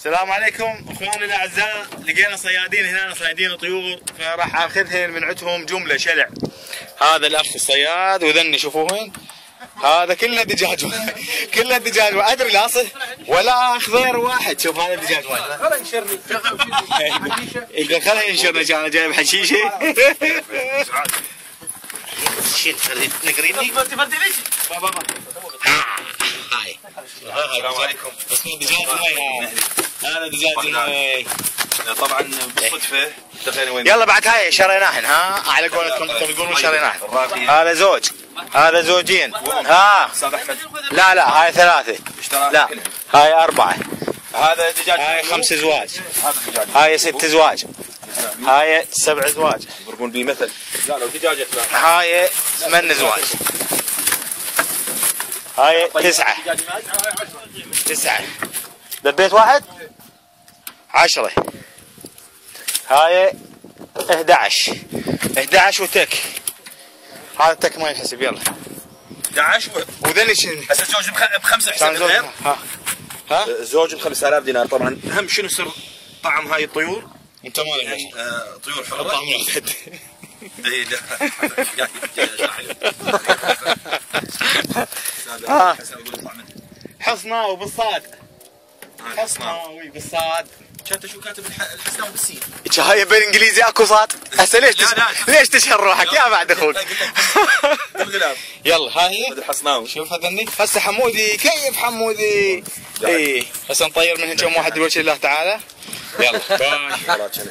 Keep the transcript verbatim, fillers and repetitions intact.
السلام عليكم اخواني الاعزاء، لقينا صيادين هنا صيادين طيور، فراح اخذهن من عندهم جمله شلع. هذا الاخ الصياد وذني شوفوهن، هذا كله دجاج كله دجاج، ادري الاصل ولا اخذ غير واحد. شوف هذا دجاج واحد، خليه ينشرني يقول خليه ينشرني عشان جايب حشيشه. شيل نقريني فردي ليش؟ بابا بابا هاي السلام عليكم. بس مو دجاج مي، هذا دجاج مي طبعا بالصدفه دخلنا وين. يلا بعد هاي شريناهن، ها على قولتكم تقولون شريناهن. هذا زوج، هذا زوجين، ها استاذ احمد. لا لا هاي ثلاثه، لا هاي اربعه، هذا دجاج، هاي خمس ازواج، هذا دجاج، هاي ست ازواج، هاي سبع ازواج، يضربون بالمثل. لا لو دجاجه هاي ثمان ازواج، هاي تسعه تسعه دبيت واحد عشرة، هاي احد عشر احد عشر وتك، هذا التك ما ينحسب. يلا احد عشر وذني شنو؟ هسه الزوج بخمسه حساب غير. ها ها الزوج ب خمسة آلاف دينار. طبعا اهم شنو سر طعم هاي الطيور؟ انت مالك يعني آه طيور حره. طعم الخد اي لا ها حصنا وبالصاد، حصنا وبالصاد. كاتب شو كاتب الحسناوي بالسين؟ هاي بالانجليزي اكو صاد. هسه ليش تش... ليش تشهر روحك يا بعد اخوك؟ يلا هاي هي الحصناوي. شوف هذني هسه حمودي. كيف حمودي؟ اي هسه نطير منهن كم واحد بوجه الله تعالى. يلا باي.